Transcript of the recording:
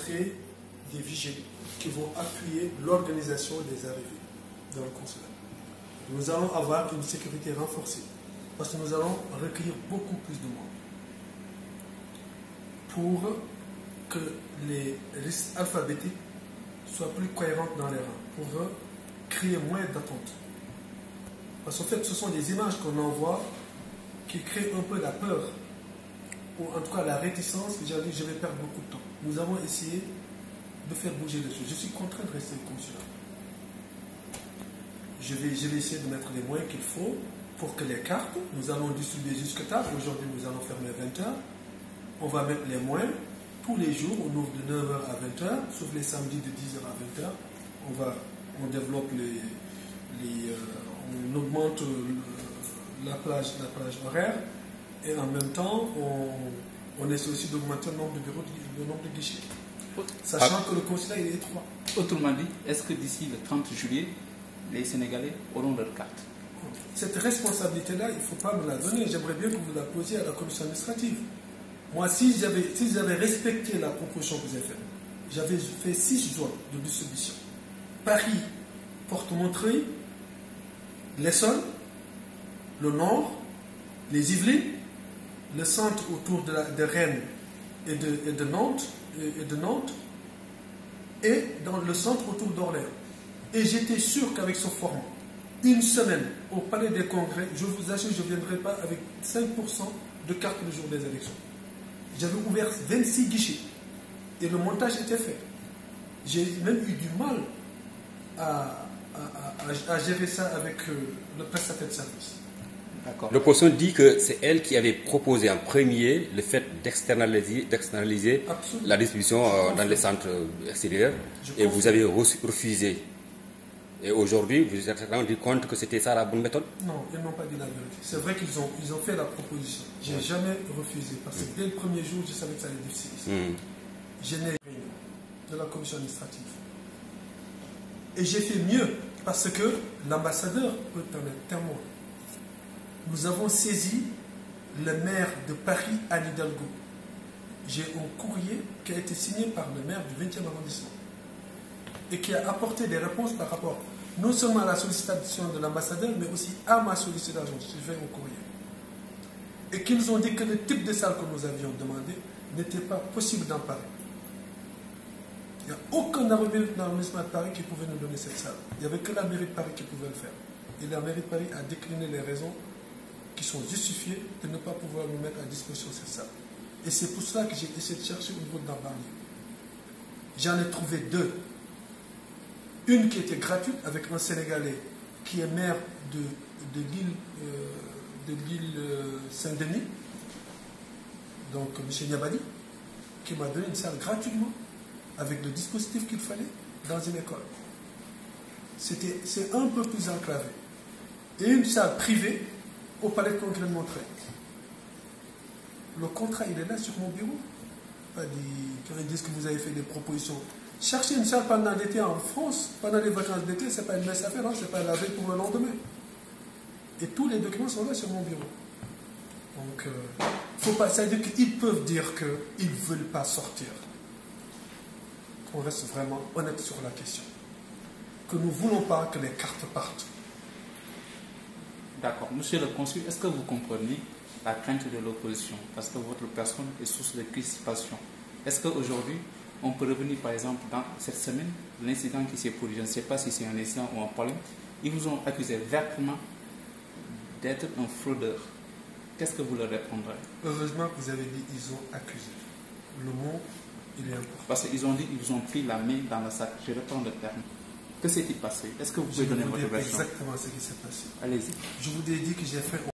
montrer des vigiles qui vont appuyer l'organisation des arrivées dans le consulat. Nous allons avoir une sécurité renforcée parce que nous allons recueillir beaucoup plus de monde pour que les listes alphabétiques soient plus cohérentes dans les rangs, pour créer moins d'attentes. Parce qu'en fait, ce sont des images qu'on envoie qui créent un peu la peur, ou en tout cas la réticence, que j'ai dit je vais perdre beaucoup de temps. Nous avons essayé de faire bouger les choses. Je suis contraint de rester consulat. Je vais essayer de mettre les moyens qu'il faut pour que les cartes, nous allons distribuer jusque tard. Aujourd'hui, nous allons fermer à 20h. On va mettre les moyens tous les jours, on ouvre de 9h à 20h, sauf les samedis de 10h à 20h. On développe on augmente la plage horaire et en même temps, on essaie aussi d'augmenter le nombre de bureaux, le nombre de guichets. Sachant que le consulat est étroit. Autrement dit, est-ce que d'ici le 30 juillet, les Sénégalais auront leur carte? Cette responsabilité-là, il ne faut pas me la donner. J'aimerais bien que vous la posiez à la commission administrative. Moi, si j'avais respecté la proposition que vous avez faite, j'avais fait 6 zones de distribution. Paris, Porte-Montreuil, l'Essonne, le Nord, les Yvelines, le centre autour de Rennes et de Nantes, et dans le centre autour d'Orléans. Et j'étais sûr qu'avec ce format, une semaine au Palais des Congrès, je vous assure, je ne viendrai pas avec 5% de cartes le jour des élections. J'avais ouvert 26 guichets et le montage était fait. J'ai même eu du mal à gérer ça avec le prestataire de service. L'opposition dit que c'est elle qui avait proposé en premier le fait d'externaliser la distribution dans les centres extérieurs et vous avez refusé. Et aujourd'hui, vous vous êtes rendu compte que c'était ça la bonne méthode? Non, ils n'ont pas dit la vérité. C'est vrai qu'ils ont fait la proposition. Je n'ai jamais refusé parce que dès le premier jour, je savais que ça allait être difficile. Je n'ai rien de la commission administrative. Et j'ai fait mieux parce que l'ambassadeur peut en être témoin. Nous avons saisi le maire de Paris, Anne Hidalgo. J'ai un courrier qui a été signé par le maire du 20e arrondissement et qui a apporté des réponses par rapport non seulement à la sollicitation de l'ambassadeur, mais aussi à ma sollicitation. J'ai fait un courrier. Et qu'ils ont dit que le type de salle que nous avions demandé n'était pas possible dans Paris. Il n'y a aucun arrondissement de Paris qui pouvait nous donner cette salle. Il n'y avait que la mairie de Paris qui pouvait le faire. Et la mairie de Paris a décliné les raisons qui sont justifiées de ne pas pouvoir nous mettre à disposition cette salle. Et c'est pour cela que j'ai essayé de chercher au niveau de la banlieue. J'en ai trouvé 2. Une qui était gratuite avec un Sénégalais qui est maire de l'île Saint-Denis, donc M. Niabadi, qui m'a donné une salle gratuitement avec le dispositif qu'il fallait dans une école. C'est un peu plus enclavé. Et une salle privée au Palais de Congrès de Montreuil. Le contrat, il est là sur mon bureau. Quand ils disent que vous avez fait des propositions, chercher une salle pendant l'été en France, pendant les vacances d'été, ce n'est pas une mince affaire, ce n'est pas la veille pour le lendemain. Et tous les documents sont là sur mon bureau. Donc, faut pas, ça veut dire qu'ils peuvent dire qu'ils ne veulent pas sortir. On reste vraiment honnête sur la question. Que nous ne voulons pas que les cartes partent. D'accord. Monsieur le consul, est-ce que vous comprenez la crainte de l'opposition? Parce que votre personne est source de crispation. Est-ce qu'aujourd'hui, on peut revenir par exemple dans cette semaine, l'incident qui s'est produit, je ne sais pas si c'est un incident ou un problème, ils vous ont accusé vertement d'être un fraudeur. Qu'est-ce que vous leur répondrez? Heureusement que vous avez dit ils ont accusé. Le mot, il est important. Parce qu'ils ont dit qu'ils vous ont pris la main dans le sac. Je reprends le terme. Que s'est-il passé? Est-ce que vous pouvez donner votre version? Exactement ce qui s'est passé. Allez-y. Je vous ai dit que j'ai fait